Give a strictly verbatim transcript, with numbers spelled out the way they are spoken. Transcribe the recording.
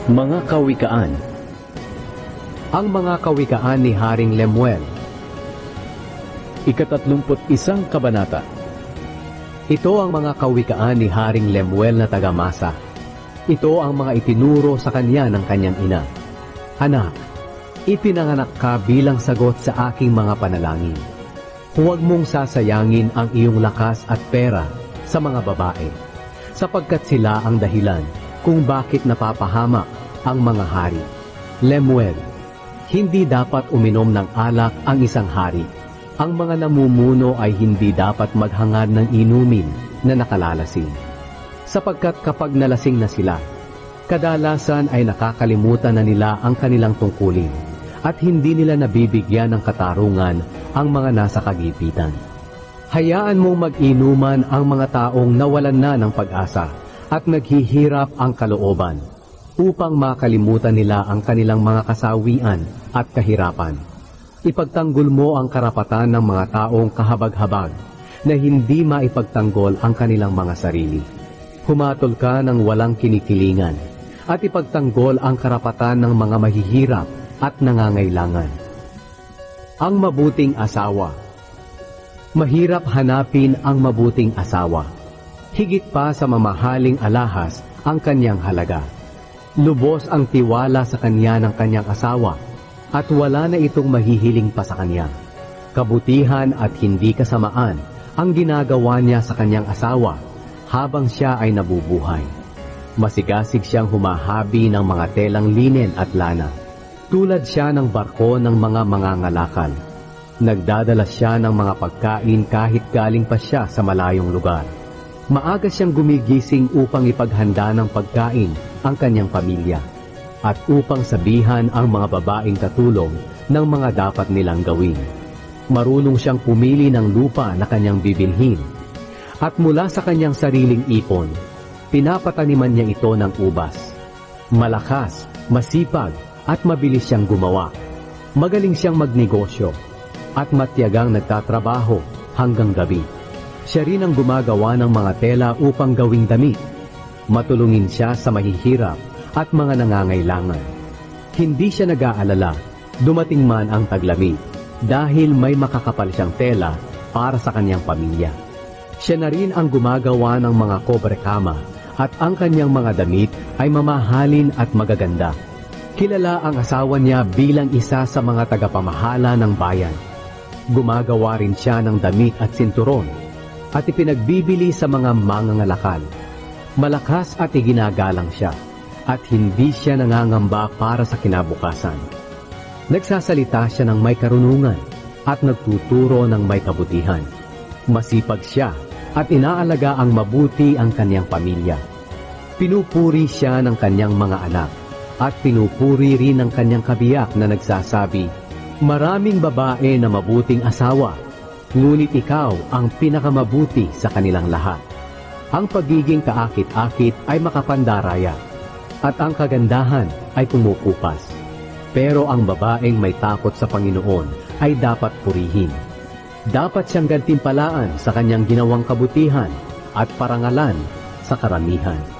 Mga kawikaan. Ang mga kawikaan ni Haring Lemuel. Ikatatlumput isang kabanata. Ito ang mga kawikaan ni Haring Lemuel na taga-Masa. Ito ang mga itinuro sa kanya ng kanyang ina. Anak, ipinanganak ka bilang sagot sa aking mga panalangin. Huwag mong sasayangin ang iyong lakas at pera sa mga babae, sapagkat sila ang dahilan kung bakit napapahamak ang mga hari. Lemuel, hindi dapat uminom ng alak ang isang hari. Ang mga namumuno ay hindi dapat maghangad ng inumin na nakalalasing. Sapagkat kapag nalasing na sila, kadalasan ay nakakalimutan na nila ang kanilang tungkulin at hindi nila nabibigyan ng katarungan ang mga nasa kagipitan. Hayaan mong mag-inuman ang mga taong nawalan na ng pag-asa at naghihirap ang kalooban upang makalimutan nila ang kanilang mga kasawian at kahirapan. Ipagtanggol mo ang karapatan ng mga taong kahabag-habag na hindi maipagtanggol ang kanilang mga sarili. Humatol ka ng walang kinikilingan at ipagtanggol ang karapatan ng mga mahihirap at nangangailangan. Ang mabuting asawa. Mahirap hanapin ang mabuting asawa. Higit pa sa mamahaling alahas ang kanyang halaga. Lubos ang tiwala sa kanya ng kanyang asawa at wala na itong mahihiling pa sa kanya. Kabutihan at hindi kasamaan ang ginagawa niya sa kanyang asawa habang siya ay nabubuhay. Masigasig siyang humahabi ng mga telang linen at lana. Tulad siya ng barko ng mga mangangalakal. Nagdadala siya ng mga pagkain kahit galing pa siya sa malayong lugar. Maaga siyang gumigising upang ipaghanda ng pagkain ang kanyang pamilya at upang sabihan ang mga babaeng katulong ng mga dapat nilang gawin. Marunong siyang pumili ng lupa na kanyang bibilhin at mula sa kanyang sariling ipon, pinapataniman niya ito ng ubas. Malakas, masipag at mabilis siyang gumawa. Magaling siyang magnegosyo at matiyagang nagtatrabaho hanggang gabi. Siya rin ang gumagawa ng mga tela upang gawing damit. Matulungin siya sa mahihirap at mga nangangailangan. Hindi siya nag-aalala, dumating man ang taglamig, dahil may makakapal siyang tela para sa kanyang pamilya. Siya na rin ang gumagawa ng mga kobrekama at ang kanyang mga damit ay mamahalin at magaganda. Kilala ang asawa niya bilang isa sa mga tagapamahala ng bayan. Gumagawa rin siya ng damit at sinturon at ipinagbibili sa mga mangangalakal. Malakas at iginagalang siya at hindi siya nangangamba para sa kinabukasan. Nagsasalita siya ng may karunungan at nagtuturo ng may kabutihan. Masipag siya at inaalaga ang mabuti ang kanyang pamilya. Pinupuri siya ng kanyang mga anak at pinupuri rin ng kanyang kabiyak na nagsasabi, maraming babae na mabuting asawa, ngunit ikaw ang pinakamabuti sa kanilang lahat. Ang pagiging kaakit-akit ay makapandaraya at ang kagandahan ay kumukupas. Pero ang babaeng may takot sa Panginoon ay dapat purihin. Dapat siyang gantimpalaan sa kanyang ginawang kabutihan at parangalan sa karamihan.